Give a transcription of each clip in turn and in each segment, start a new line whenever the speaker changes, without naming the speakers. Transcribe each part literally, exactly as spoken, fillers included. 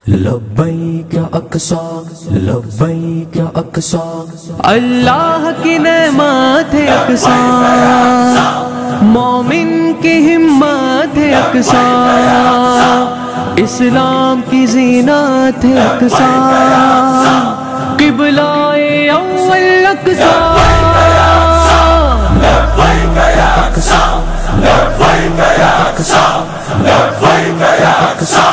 لبیک اقصی لبیک اقصی
اللہ کی نعمت ہے اقصی، مومن کی ہمت ہے اقصی، اسلام کی زینت ہے اقصی، قبلہ اول اقصی،
لبیک یا اقصی لبیک یا اقصی لبیک یا اقصی۔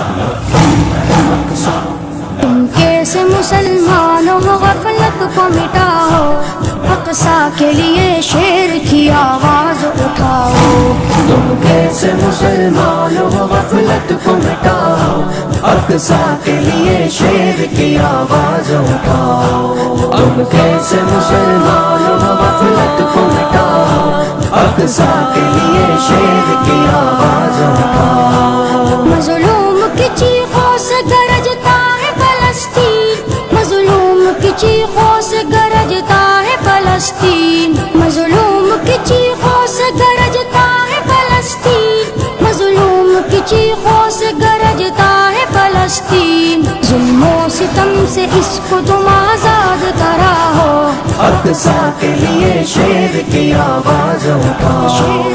تم کیسے مسلمان ہو غفلت کو مٹاؤ، اقصی کے لیے شیر کی آواز اٹھاؤ۔
تم کیسے مسلمان ہو غفلت کو مٹاؤ، اقصی کے لیے شیر کی آواز اٹھاؤ۔ تم کیسے مسلمان ہو غفلت کو مٹاؤ، اقصی کے لیے شیر کی آواز اٹھاؤ۔
مظلوم کی چیخوں سے گرجتا ہے فلسطین، مظلوم کی چیخوں سے گرجتا ہے فلسطین، مظلوم کی چیخوں سے گرجتا ہے فلسطین، مظلوم کی چیخوں سے گرجتا ہے فلسطین۔ ظلم و ستم سے اس کو تم آزاد کراؤ،
اقصی کے لیے شیر کی آواز اٹھاؤ۔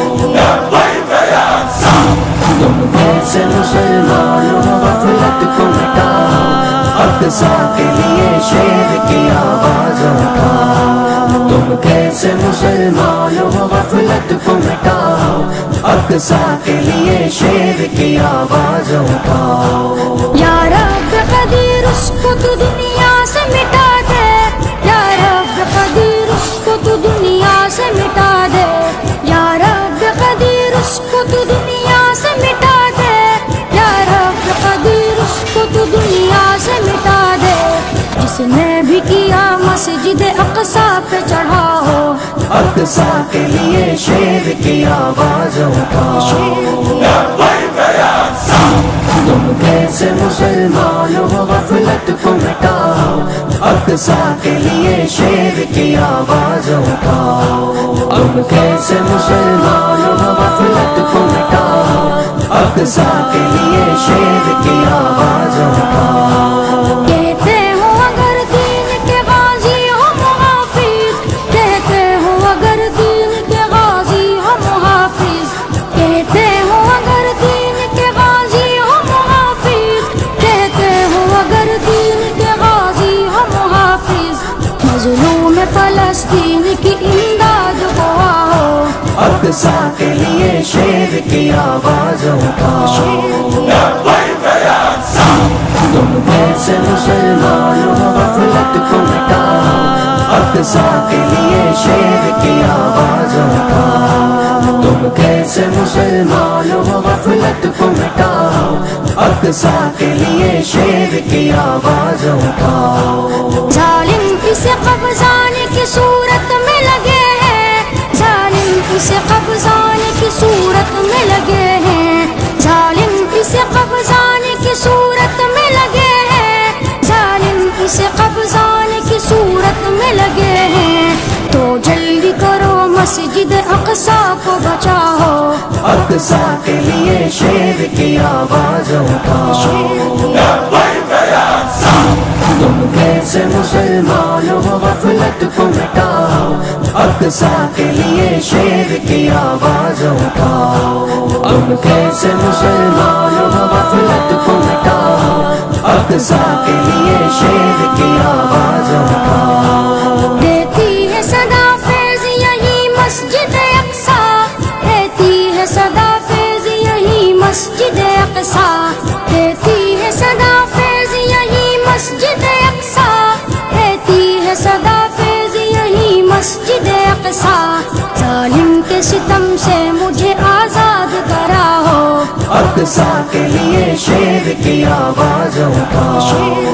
تم کیسے مسلمان ہو غفلت کو مٹاؤ، اقصی کے لیے شیر کی آواز اٹھاؤ۔ تم کیسے مسلمان ہو غفلت کو مٹاؤ، اقصی کے لیے شیر کی آواز اٹھاؤ۔
یا رب قدیر اس کو تو دنیا سے مٹا دے، یا رب قدیر اس کو تو دنیا سے مٹا دے، یا رب قدیر اس کو تو دنیا سے مٹا دے، یا رب قدیر اس کو تو دنیا سے مٹا دے۔ جس نے بھی کیا مسجد اقصی پہ چڑھا ہو،
اقصی کے لیے شیر کی آواز اٹھاؤ۔ تم کیسے مسلمان ہو غفلت کو مٹاؤ، اقصی کے لیے شیر کی آواز اٹھاؤ۔ تم کیسے مسلمان ہو غفلت کو مٹاؤ، اقصی کے لیے شیر کی آواز اٹھاؤ۔
کہتے ہو اگر دین کے غازی ہو محافظ، کہتے ہو اگر دین کے غازی ہو محافظ، کہتے ہو اگر دین کے غازی ہو محافظ، کہتے ہو اگر دین کے غازی ہو محافظ، مظلوم فلسطین کی امداد کو آؤ،
اقصی کے لیے شیر کی آواز اٹھاؤ۔ تم کیسے مسلمان ہو غفلت کو مٹاؤ، اقصی کے لیے شیر کی آواز اٹھاؤ۔ تم کیسے مسلمان ہو غفلت کو مٹاؤ، اقصی کے لیے شیر کی آواز اٹھاؤ۔
ظالم اسے قبضانے کی صورت میں لگے ہیں، ظالم اسے قبضانے کی صورت میں لگے ہیں، ظالم اسے قبضانے کی صورت میں لگے ہیں، ظالم اسے قبضانے کی صورت میں لگے ہیں۔ تو جلدی کرو مسجد اقصی کو بچاؤ،
اقصی کے لیے شیر کی آواز اٹھاؤ۔ تم کیسے مسلمان ہو غفلت کو مٹاؤ، اقصی کے لیے شیر کی آواز اٹھاؤ۔ تم کیسے مسلمان ہو غفلت کو مٹاؤ، اقصی کے لیے شیر کی آواز اٹھاؤ۔
دیتی ہے صدا فیض یہی مسجد اقصی، دیتی ہے صدا فیض یہی مسجد اقصی، دیتی ہے صدا فیض یہی مسجد اقصی، دیتی ہے صدا فیض یہی مسجد اقصی۔ ظالم کے ستم سے مجھے آزاد کراؤ،
اقصی کے لیے شیر کی آواز اٹھاؤ۔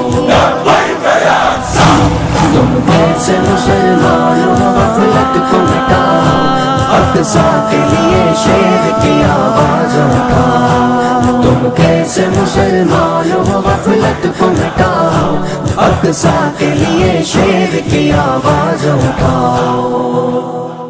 تم کیسے مسلمان ہو غفلت کو مٹاؤ، اقصی کے لیے شیر کی آواز اٹھاؤ۔ تم کیسے مسلمان ہو غفلت کو مٹاؤ، اقصی کے لیے شیر کی آواز اٹھاؤ۔